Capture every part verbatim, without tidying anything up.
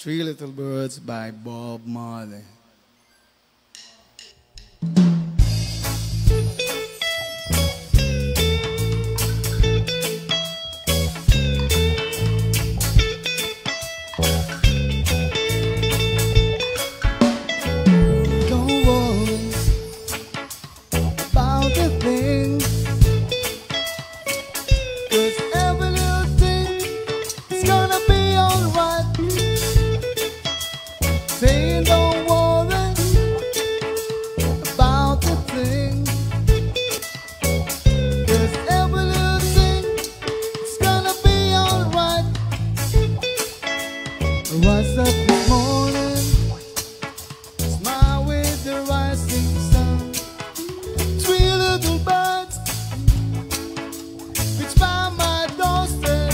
Three Little Birds by Bob Marley. Don't worry about the thing, 'cause every little thing is gonna be alright. Saying don't worry about the thing, 'cause every little thing is gonna be alright. Rise up this morning, smile with the rising sun. Three little birds which by my doorstep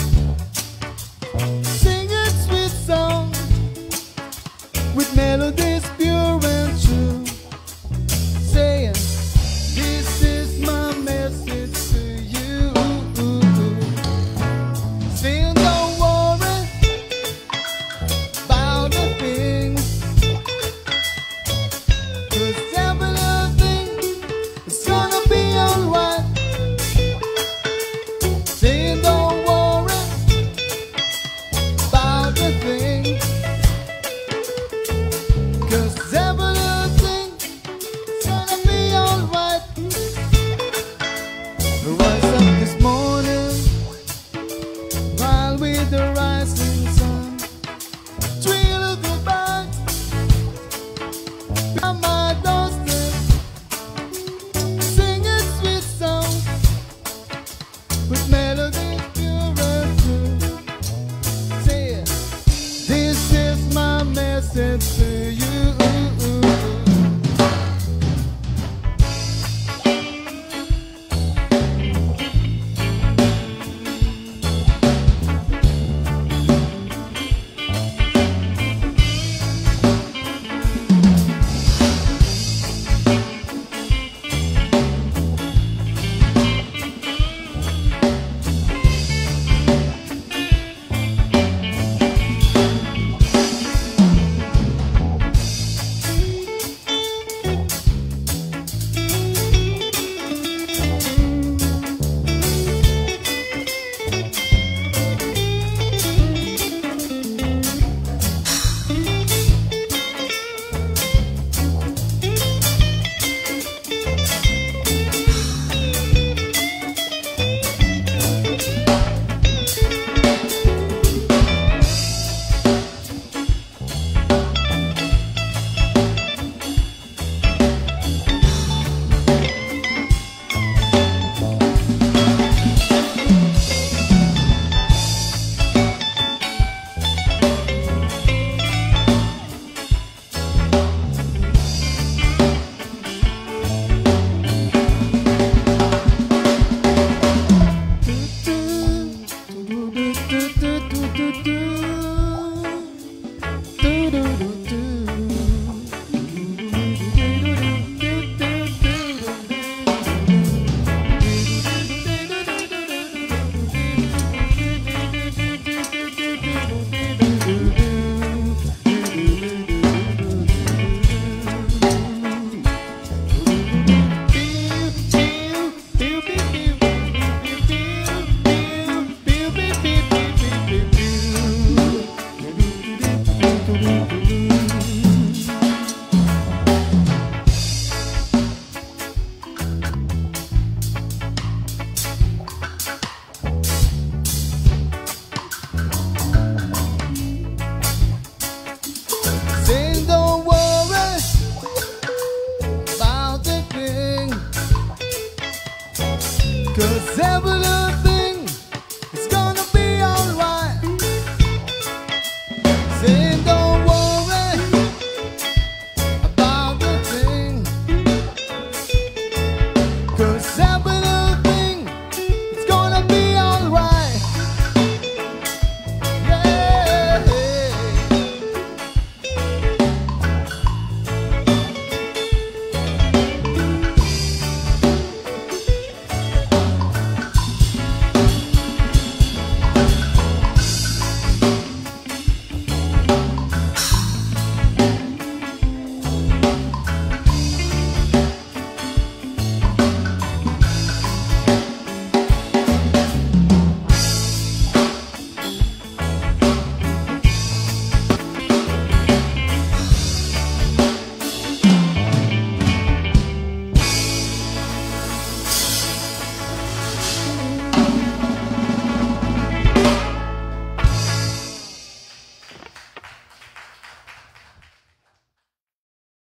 sing a sweet song with melodies pure and true, saying, this is my message to you. Saying don't worry about the things, 'cause every little thing is gonna be alright. Saying don't worry about the things, 'cause every little thing is gonna be alright. Rise up this morning, while with the rising sun. Three little birds on my doorstep sing a sweet song with melody pure and true. Say it. This is my message to